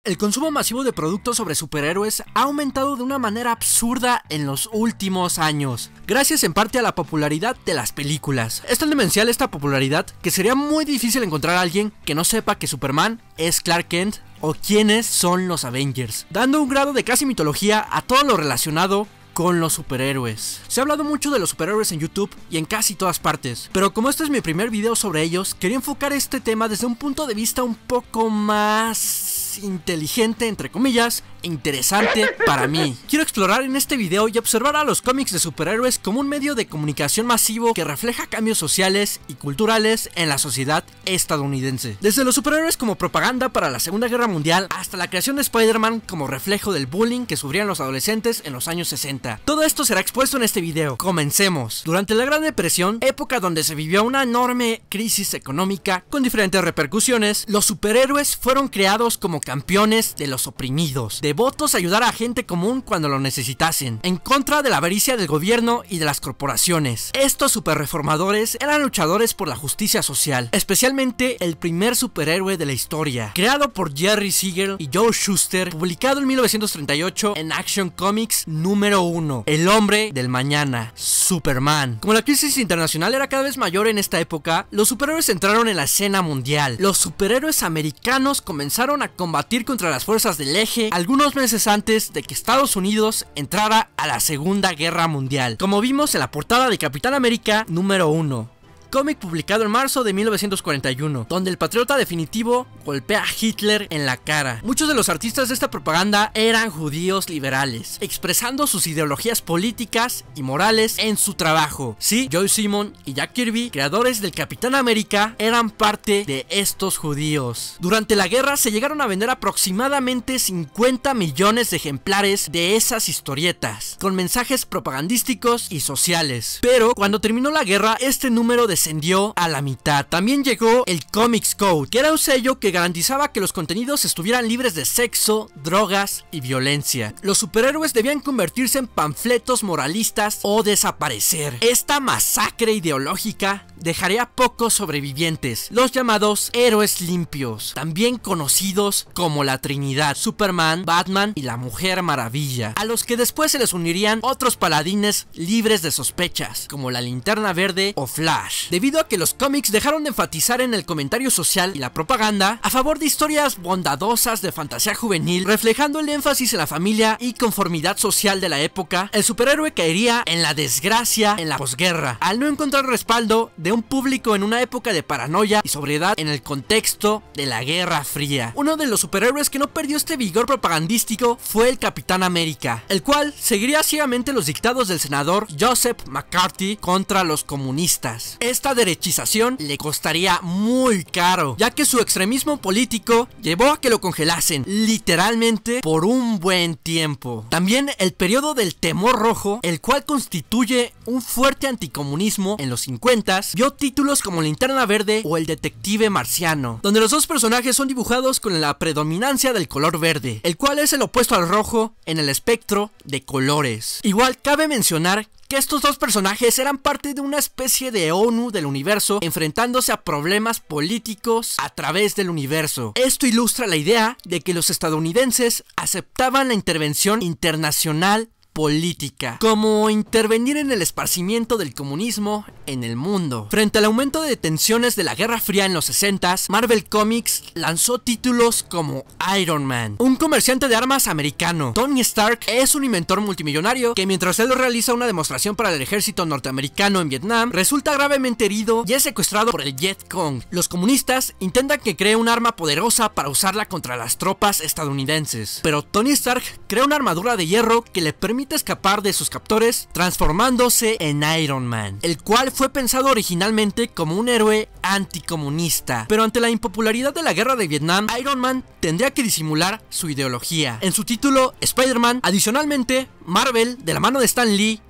El consumo masivo de productos sobre superhéroes ha aumentado de una manera absurda en los últimos años, gracias en parte a la popularidad de las películas. Es tan demencial esta popularidad que sería muy difícil encontrar a alguien que no sepa que Superman es Clark Kent o quiénes son los Avengers, dando un grado de casi mitología a todo lo relacionado con los superhéroes. Se ha hablado mucho de los superhéroes en YouTube y en casi todas partes, pero como este es mi primer video sobre ellos, quería enfocar este tema desde un punto de vista un poco más inteligente, entre comillas, e interesante para mí. Quiero explorar en este video y observar a los cómics de superhéroes como un medio de comunicación masivo que refleja cambios sociales y culturales en la sociedad estadounidense. Desde los superhéroes como propaganda para la Segunda Guerra Mundial hasta la creación de Spider-Man como reflejo del bullying que sufrían los adolescentes en los años 60. Todo esto será expuesto en este video. Comencemos. Durante la Gran Depresión, época donde se vivió una enorme crisis económica con diferentes repercusiones, los superhéroes fueron creados como campeones de los oprimidos, devotos a ayudar a gente común cuando lo necesitasen, en contra de la avaricia del gobierno y de las corporaciones. Estos superreformadores eran luchadores por la justicia social, especialmente el primer superhéroe de la historia, creado por Jerry Siegel y Joe Shuster, publicado en 1938 en Action Comics número 1, El hombre del mañana, Superman. Como la crisis internacional era cada vez mayor en esta época, los superhéroes entraron en la escena mundial. Los superhéroes americanos comenzaron a combatir contra las fuerzas del eje algunos meses antes de que Estados Unidos entrara a la Segunda Guerra Mundial, como vimos en la portada de Capitán América número 1. Cómic publicado en marzo de 1941, donde el patriota definitivo golpea a Hitler en la cara. Muchos de los artistas de esta propaganda eran judíos liberales, expresando sus ideologías políticas y morales en su trabajo. Sí, Joe Simon y Jack Kirby, creadores del Capitán América, eran parte de estos judíos. Durante la guerra se llegaron a vender aproximadamente 50 millones de ejemplares de esas historietas, con mensajes propagandísticos y sociales. Pero cuando terminó la guerra, este número descendió a la mitad. También llegó el Comics Code, que era un sello que garantizaba que los contenidos estuvieran libres de sexo, drogas y violencia. Los superhéroes debían convertirse en panfletos moralistas o desaparecer. Esta masacre ideológica dejaría pocos sobrevivientes, los llamados héroes limpios, también conocidos como la Trinidad, Superman, Batman y la Mujer Maravilla, a los que después se les unirían otros paladines libres de sospechas, como la Linterna Verde o Flash, debido a que los cómics dejaron de enfatizar en el comentario social y la propaganda a favor de historias bondadosas de fantasía juvenil, reflejando el énfasis en la familia y conformidad social de la época. El superhéroe caería en la desgracia en la posguerra, al no encontrar respaldo de un público en una época de paranoia y sobriedad en el contexto de la Guerra Fría. Uno de los superhéroes que no perdió este vigor propagandístico fue el Capitán América, el cual seguiría ciegamente los dictados del senador Joseph McCarthy contra los comunistas. Esta derechización le costaría muy caro, ya que su extremismo político llevó a que lo congelasen, literalmente por un buen tiempo. También el periodo del temor rojo, el cual constituye un fuerte anticomunismo en los 50s, vio títulos como Linterna Verde o El Detective Marciano, donde los dos personajes son dibujados con la predominancia del color verde, el cual es el opuesto al rojo en el espectro de colores. Igual cabe mencionar que estos dos personajes eran parte de una especie de ONU del universo, enfrentándose a problemas políticos a través del universo. Esto ilustra la idea de que los estadounidenses aceptaban la intervención internacional política, como intervenir en el esparcimiento del comunismo en el mundo. Frente al aumento de tensiones de la Guerra Fría en los 60s, Marvel Comics lanzó títulos como Iron Man, un comerciante de armas americano. Tony Stark es un inventor multimillonario que mientras él realiza una demostración para el ejército norteamericano en Vietnam, resulta gravemente herido y es secuestrado por el Vietcong. Los comunistas intentan que cree un arma poderosa para usarla contra las tropas estadounidenses, pero Tony Stark crea una armadura de hierro que le permite escapar de sus captores, transformándose en Iron Man, el cual fue pensado originalmente como un héroe anticomunista, pero ante la impopularidad de la guerra de Vietnam, Iron Man tendría que disimular su ideología. En su título Spider-Man, adicionalmente, Marvel, de la mano de Stan Lee,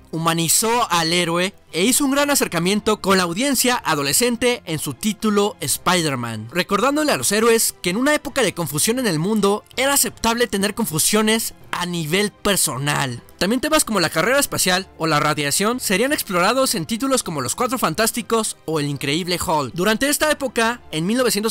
humanizó al héroe e hizo un gran acercamiento con la audiencia adolescente en su título Spider-Man, recordándole a los héroes que en una época de confusión en el mundo era aceptable tener confusiones a nivel personal. También temas como la carrera espacial o la radiación serían explorados en títulos como Los Cuatro Fantásticos o El Increíble Hulk. Durante esta época, en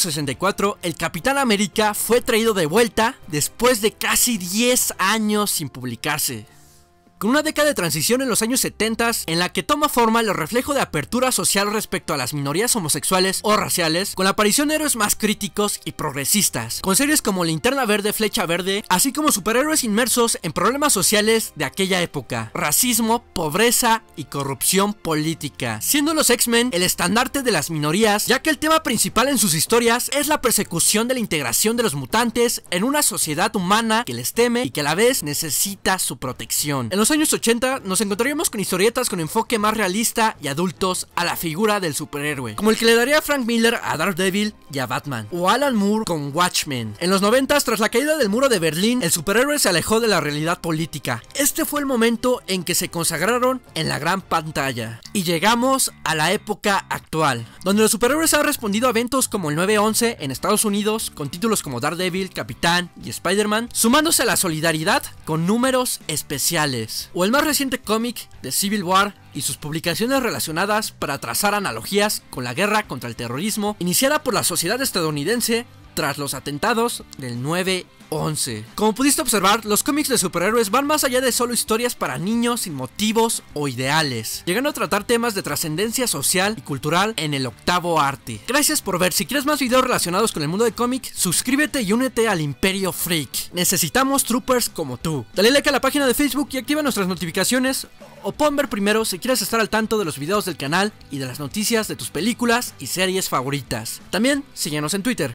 1964, el Capitán América fue traído de vuelta después de casi 10 años sin publicarse. Con una década de transición en los años 70 en la que toma forma el reflejo de apertura social respecto a las minorías homosexuales o raciales, con la aparición de héroes más críticos y progresistas, con series como Linterna Verde, Flecha Verde, así como superhéroes inmersos en problemas sociales de aquella época, racismo, pobreza y corrupción política, siendo los X-Men el estandarte de las minorías, ya que el tema principal en sus historias es la persecución de la integración de los mutantes en una sociedad humana que les teme y que a la vez necesita su protección. En los años 80 nos encontraríamos con historietas con enfoque más realista y adultos a la figura del superhéroe, como el que le daría Frank Miller a Daredevil y a Batman, o Alan Moore con Watchmen. En los 90, tras la caída del muro de Berlín, el superhéroe se alejó de la realidad política. Este fue el momento en que se consagraron en la gran pantalla. Y llegamos a la época actual, donde los superhéroes han respondido a eventos como el 9/11 en Estados Unidos, con títulos como Daredevil, Capitán y Spider-Man, sumándose a la solidaridad con números especiales. O el más reciente cómic de Civil War y sus publicaciones relacionadas para trazar analogías con la guerra contra el terrorismo iniciada por la sociedad estadounidense tras los atentados del 9/11. Como pudiste observar, los cómics de superhéroes van más allá de solo historias para niños sin motivos o ideales, llegando a tratar temas de trascendencia social y cultural en el octavo arte. Gracias por ver. Si quieres más videos relacionados con el mundo de cómic, suscríbete y únete al Imperio Freak. Necesitamos troopers como tú. Dale like a la página de Facebook y activa nuestras notificaciones, o pon ver primero si quieres estar al tanto de los videos del canal y de las noticias de tus películas y series favoritas. También síguenos en Twitter.